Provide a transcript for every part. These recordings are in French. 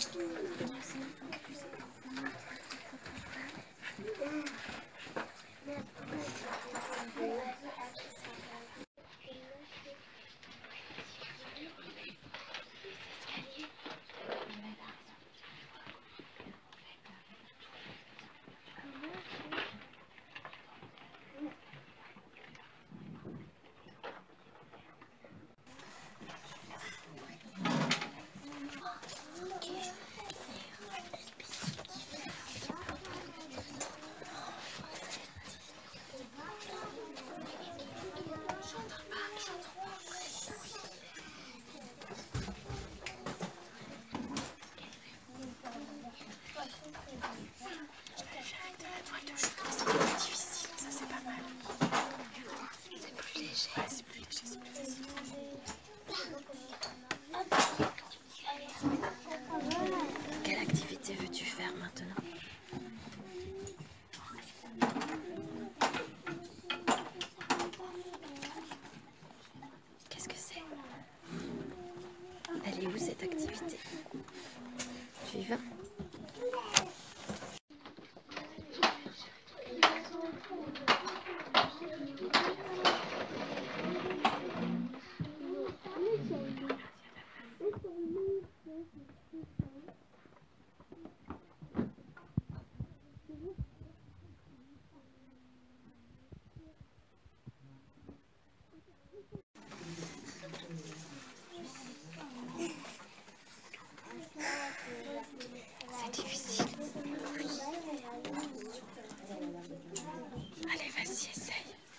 Quelle activité veux-tu faire maintenant? Qu'est-ce que c'est? Elle est où cette activité? Tu y vas? C'est difficile. Allez, vas-y, essaye.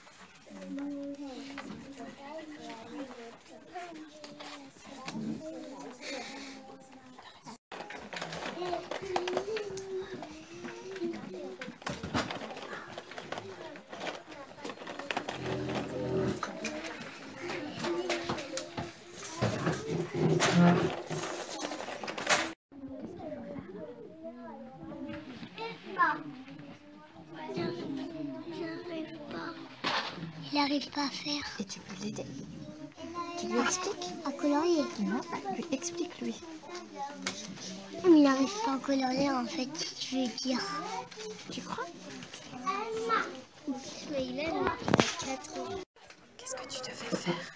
Il n'arrive pas à faire. Et tu peux l'aider. Tu lui expliques? À colorier. Non, lui explique-lui. Il n'arrive pas à colorier en fait, je vais dire. Tu crois? Il a 4 ans. Qu'est-ce que tu devais faire?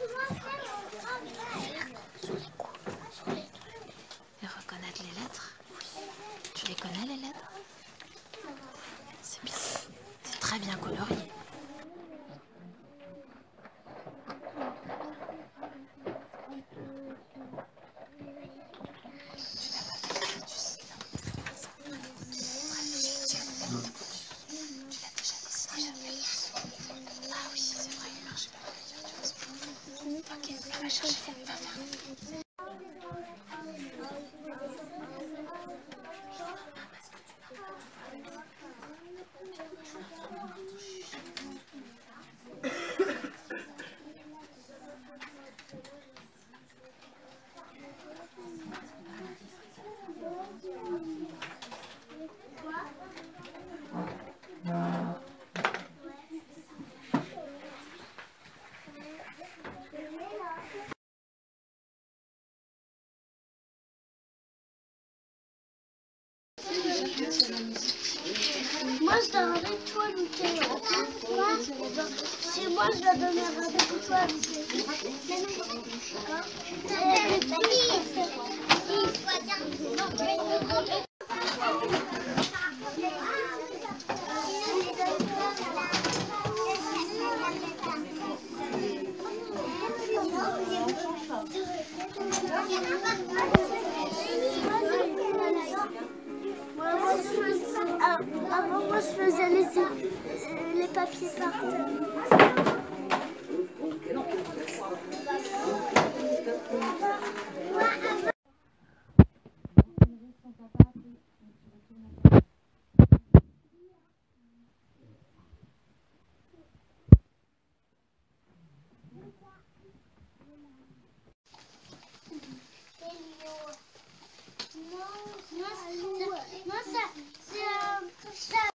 Sur les coups. Et reconnaître les lettres? Tu les connais les lettres? C'est bien. C'est très bien colorié. Moi je dois avec toi lutter. C'est moi je dois donner avec toi Avant moi je faisais les papiers par terre. Moi, ça